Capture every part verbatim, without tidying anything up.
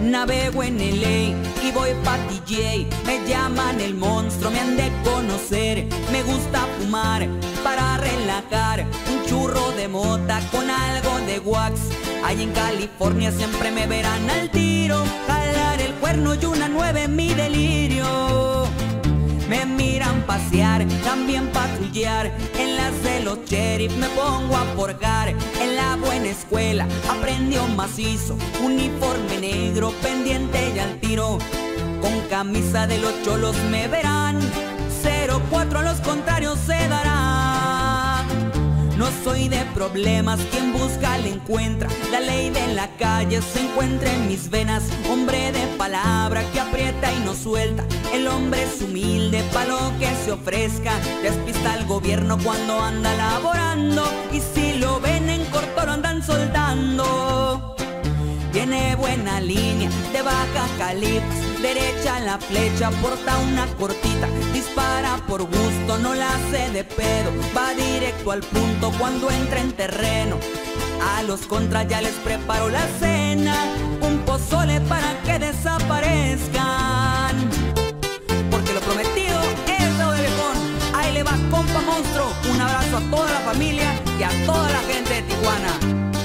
Navego en L A y voy pa' D J. Me llaman el monstruo, me han de conocer. Me gusta fumar para relajar, un churro de mota con algo de wax. Ahí en California siempre me verán al tiro, jalar el cuerno y una nueve en mi delirio. Me miran pasear, también patrullar. En las de los sheriff me pongo a forjar. En la buena escuela aprendió macizo, uniforme negro, pendiente y al tiro. Con camisa de los cholos me verán, cero cuatro a los contrarios se dará. No soy de problemas, quien busca le encuentra. La ley de la calle se encuentra en mis venas. Hombre de palabra que aprieta y no suelta. El hombre es humilde pa' lo que se ofrezca. Despista al gobierno cuando anda laborando, y si lo ven en corto lo andan soltando. Tiene buena línea de baja calibre, derecha la flecha, porta una cortita. Dispara por gusto, no la hace de pedo. Va directo al punto cuando entra en terreno. A los contras ya les preparo la cena, un pozole para que desaparezcan. Porque lo prometido es deuda de viejón. Ahí le va, compa monstruo. Un abrazo a toda la familia y a toda la gente de Tijuana.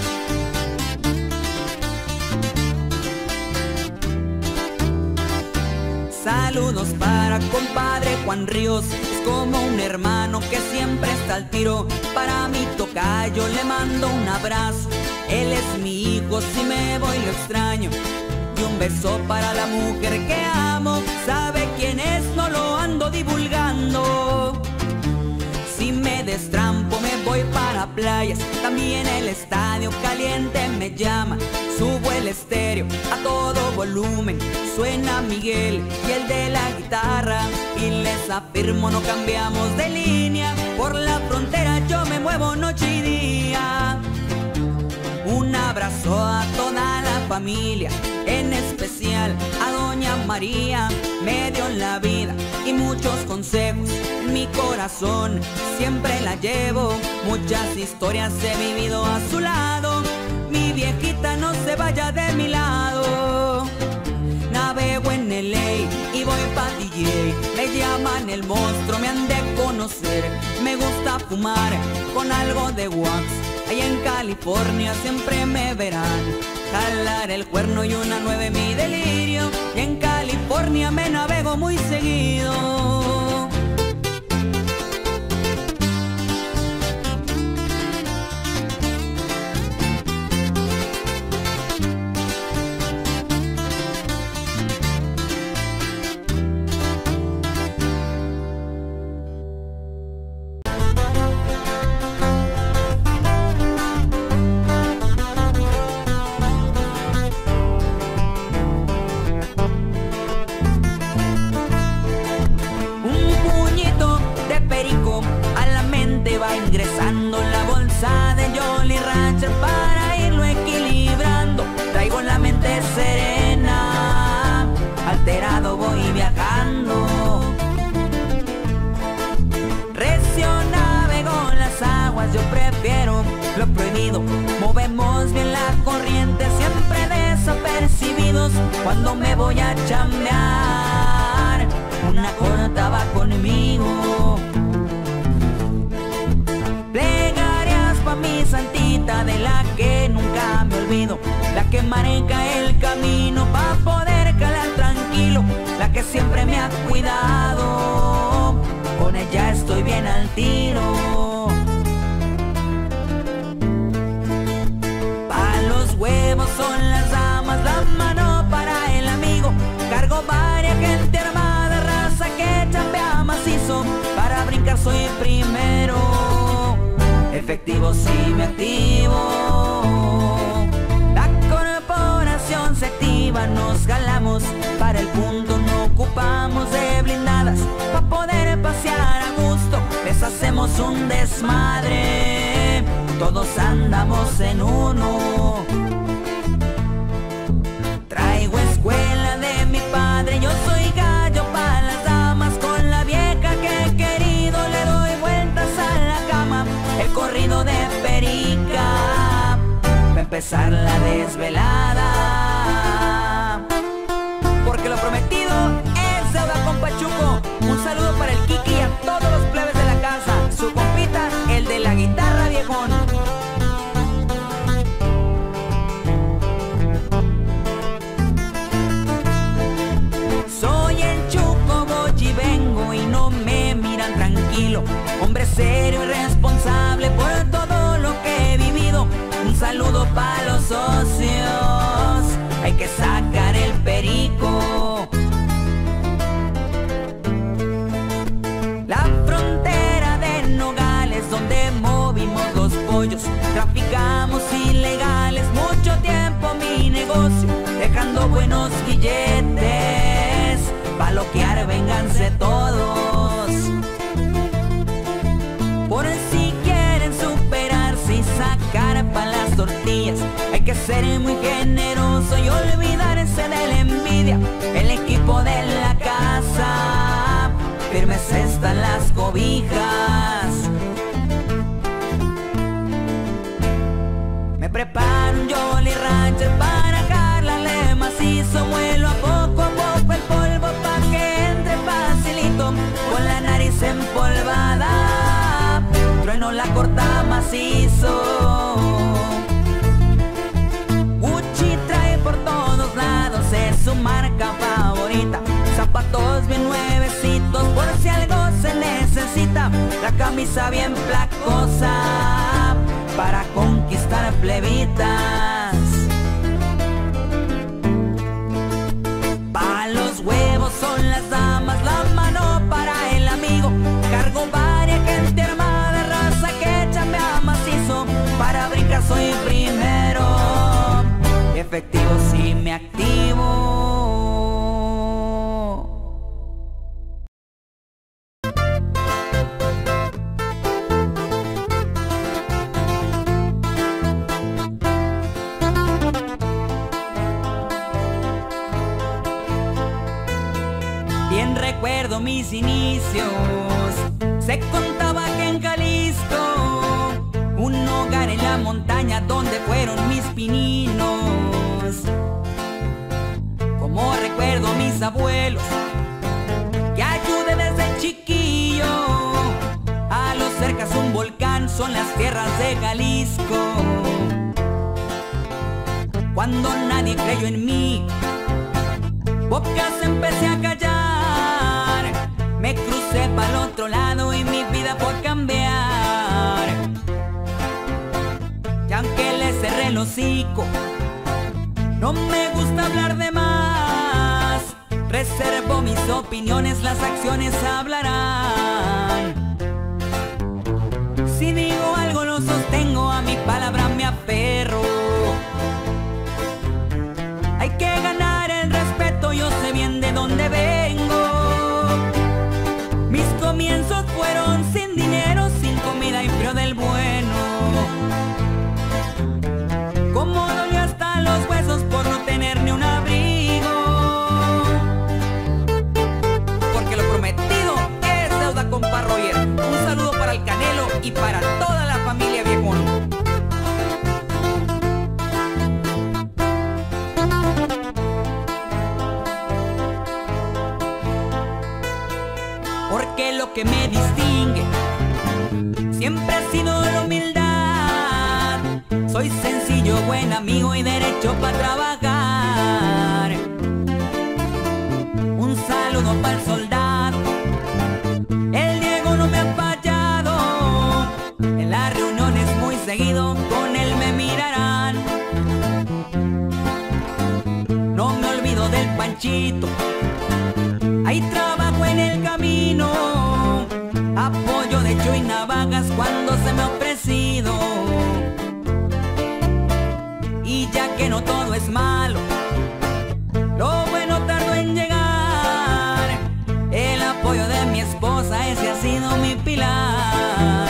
Saludos para compadre Juan Ríos, es como un hermano que siempre está al tiro. Para mi tocayo le mando un abrazo, él es mi hijo, si me voy lo extraño. Y un beso para la mujer que amo, sabe quién es, no lo ando divulgando. Si me destrampo me voy para playas, también el estadio caliente me llama. Subo el estéreo a todo volumen, suena Miguel y el de la guitarra. Y les afirmo, no cambiamos de línea, por la frontera yo me muevo noche y día. Un abrazo a toda la familia, en especial a doña María. Me dio la vida y muchos consejos, en mi corazón siempre la llevo. Muchas historias he vivido a su lado, mi viejita no se vaya de mi lado. Navego en L A y voy pa' D J. Me llaman el monstruo, me han de conocer. Me gusta fumar con algo de wax. Allá en California siempre me verán, jalar el cuerno y una nueve mi delirio. Y en California me navego muy seguido. A la mente va ingresando la bolsa de Jolly Rancher para irlo equilibrando. Traigo la mente serena, alterado voy viajando. Recio navego las aguas, yo prefiero lo prohibido. Movemos bien la corriente, siempre desapercibidos. Cuando me voy a chambear, una corta va conmigo. Plegarias pa' mi santita, de la que nunca me olvido, la que maneja el camino pa' poder calar tranquilo, la que siempre me ha cuidado, con ella estoy bien al tiro. Pa' los huevos son las damas, la mano para el amigo. Cargo varias gente armada, raza que chambea macizo, para brincar soy primero. Efectivo si me activo, la corporación se activa, nos jalamos para el punto, no ocupamos de blindadas, pa' poder pasear a gusto, les hacemos un desmadre, todos andamos en uno. Traigo escuela de mi padre, yo soy gallo pa' las damas, con la vieja que he querido le doy vueltas a la cama. El corrido de Perica, va a empezar la desvelada. buenos billetes, pa' loquear vénganse todos. Por si quieren superarse y sacar pa' las tortillas, hay que ser muy generoso y olvidarse de la envidia. El equipo de la casa, firmes están las cobijas. Me preparo un Jolly Rancher para jalarle macizo. Muelo a poco a poco el polvo pa' que entre facilito. Con la nariz empolvada, trueno la corta macizo. Gucci trae por todos lados, es su marca favorita. Zapatos bien nuevecitos por si algo se necesita. La camisa bien placosa para conquistar plebitas. Pa' los huevos son las damas, la mano para el amigo. Cargo varias gente armada, raza que chambea macizo. Para brincar soy primero, efectivo si me activo. Bien recuerdo mis inicios, se contaba que en Jalisco, un hogar en la montaña donde fueron mis pininos. Como recuerdo a mis abuelos, que ayudé desde chiquillo. A los cercas un volcán son las tierras de Jalisco. Cuando nadie creyó en mí, pocas empecé a callar. Me crucé para el otro lado y mi vida fue a cambiar. Y aunque le cerré el hocico, no me gusta hablar de más. Reservo mis opiniones, las acciones hablarán. Si digo algo lo sostengo, a mi palabra me aferro. Hay que ganar el respeto, yo sé bien de dónde vengo. Mis comienzos fueron sin dinero, sin comida y frío del bueno. Como dolió hasta los huesos por no tener ni un abrigo. Porque lo prometido es deuda, compa Roger. Un saludo para el Canelo y para toda la familia Viejón. Porque lo que me distingue siempre ha sido la humildad. Soy sencillo, buen amigo y derecho para trabajar. Un saludo para el soldado, el Diego no me ha fallado. En las reuniones muy seguido con él me mirarán. No me olvido del Panchito, ahí trabajo en el camino. Apoyo de hecho y navajas cuando se me ha ofrecido. Y ya que no todo es malo, lo bueno tardó en llegar. El apoyo de mi esposa, ese ha sido mi pilar.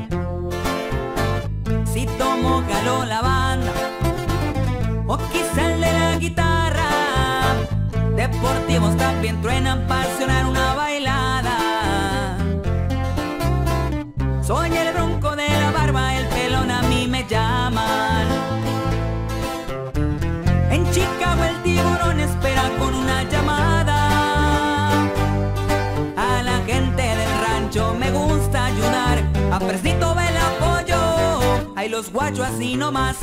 Si tomo caló la banda, o quizá el de la guitarra, deportivos también truenan para sonar una bailada. Soy el bronco de la barba, el pelón a mí me llaman. En Chicago el tiburón espera con una llamada. A la gente del rancho me gusta ayudar. A Fresnito ve el apoyo, ahí los guachos así nomás.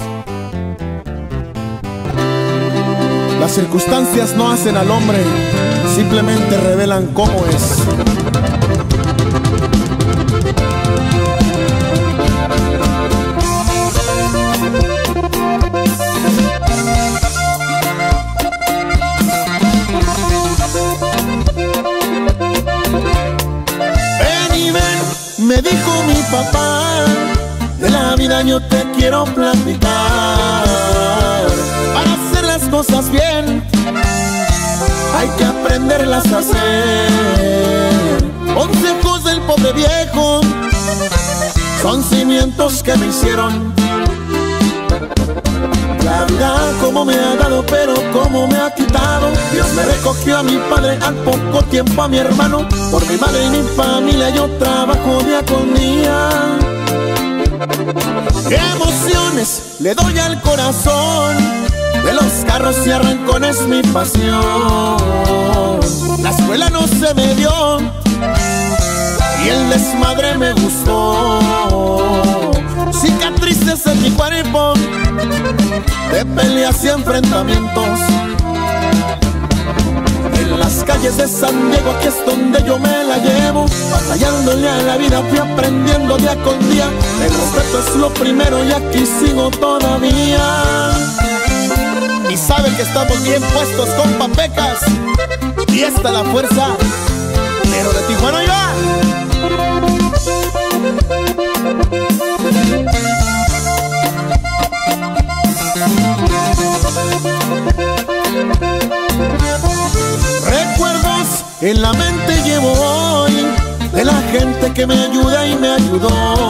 Las circunstancias no hacen al hombre, simplemente revelan cómo es. Ven y ven, me dijo mi papá, de la vida yo te quiero platicar. Para hacer las cosas bien hay que aprenderlas a hacer. Consejos del pobre viejo son cimientos que me hicieron. La vida como me ha dado, pero como me ha quitado. Dios me recogió a mi padre, al poco tiempo a mi hermano. Por mi madre y mi familia yo trabajo día con día. ¡Qué emociones le doy al corazón! De los carros y arrancones mi pasión. La escuela no se me dio y el desmadre me gustó. Cicatrices en mi cuerpo de peleas y enfrentamientos. En las calles de San Diego, aquí es donde yo me la llevo. Batallándole a la vida, fui aprendiendo día con día. El respeto es lo primero y aquí sigo todavía. Y saben que estamos bien puestos, compa Pecas. Y esta la fuerza, pero de Tijuana ya. Recuerdos en la mente llevo hoy de la gente que me ayuda y me ayudó.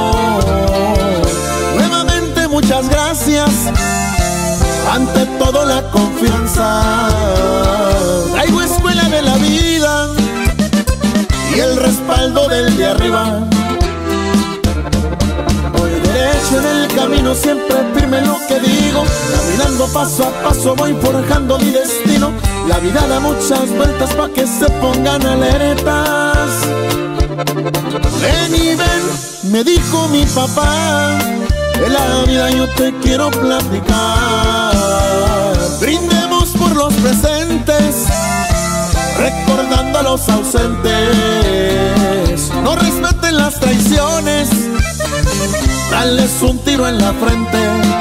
Nuevamente muchas gracias, ante todo la confianza. Traigo escuela de la vida y el respaldo del de arriba. Voy derecho en el camino, siempre firme en lo que digo. Caminando paso a paso voy forjando mi destino. La vida da muchas vueltas pa' que se pongan alertas. Ven y ven, me dijo mi papá, de la vida yo te quiero platicar. Brindemos por los presentes, recordando a los ausentes. No respeten las traiciones, dales un tiro en la frente.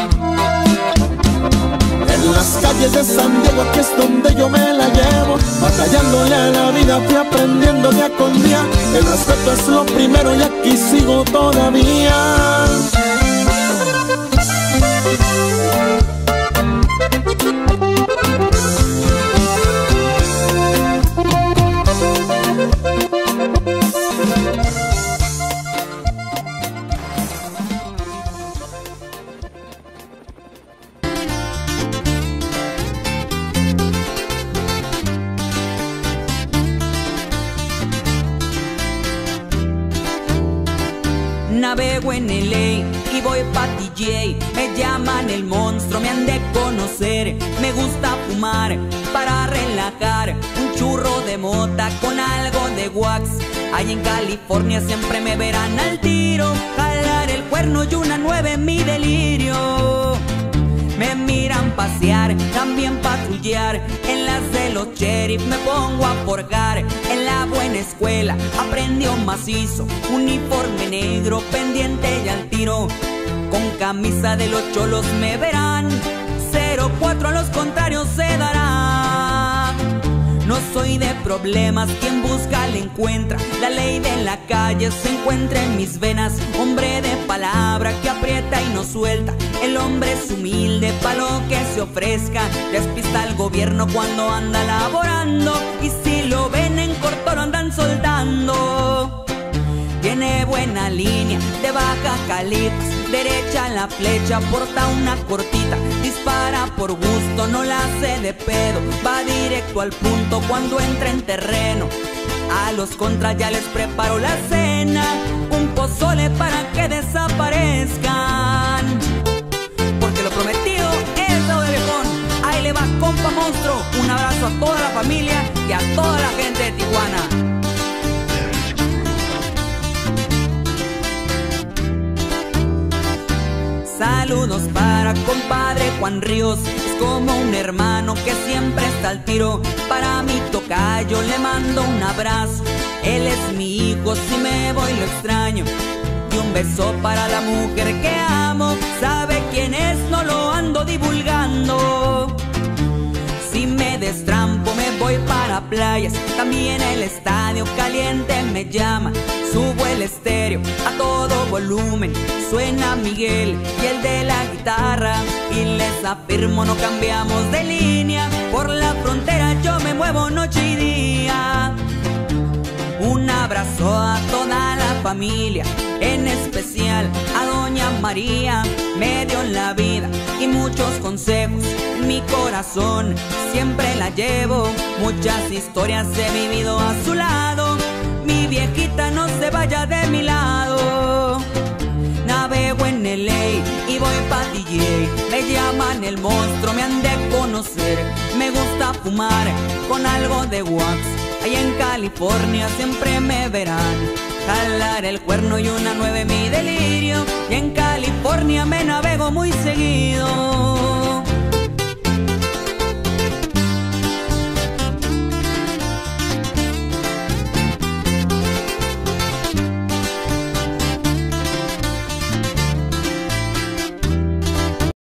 En las calles de San Diego, aquí es donde yo me la llevo. Batallándole a la vida, fui aprendiendo día con día. El respeto es lo primero y aquí sigo todavía. Navego en L A y voy pa' T J. Me llaman el monstruo, me han de conocer. Me gusta fumar para relajar, un churro de mota con algo de wax. Allá en California siempre me verán al tiro, jalar el cuerno y una nueve en mi delirio. Me miran pasear, también patrullar. En las de los sheriff me pongo a forjar. En la buena escuela aprendió macizo, uniforme negro, pendiente y al tiro. Con camisa de los cholos me verán, cero cuatro a los contrarios se dará. No soy de problemas, quien busca le encuentra. La ley de la calle se encuentra en mis venas. Hombre de palabra que aprieta y no suelta. El hombre es humilde pa' lo que se ofrezca. Despista al gobierno cuando anda laborando, y si lo ven en corto lo andan soldando. Tiene buena línea de baja calibres, derecha la flecha, porta una cortita. Dispara por gusto, no la hace de pedo, va directo al punto cuando entra en terreno. A los contras ya les preparo la cena, un pozole para que desaparezcan. Porque lo prometido es deuda de viejón. Ahí le va, compa monstruo. Un abrazo a toda la familia y a toda la gente de Tijuana. Saludos para compadre Juan Ríos, es como un hermano que siempre está al tiro. Para mi tocayo le mando un abrazo, él es mi hijo, si me voy lo extraño. Y un beso para la mujer que amo, sabe quién es, no lo ando divulgando. Si me destrampo me voy para playas, también el estadio caliente me llama. Subo el estéreo a todo volumen, suena Miguel y el de la guitarra, y les afirmo no cambiamos de línea, por la frontera yo me muevo noche y día. Un abrazo a toda la familia, en especial a doña María, me dio la vida y muchos consejos en mi corazón, siempre la llevo, muchas historias he vivido a su lado, mi viejita no se vaya de mi lado. Navego en L A y voy pa' D J, me llaman el monstruo, me han de conocer, me gusta fumar con algo de wax, allá en California siempre me verán, jalar el cuerno y una nueve mi delirio, y en California me navego muy seguido.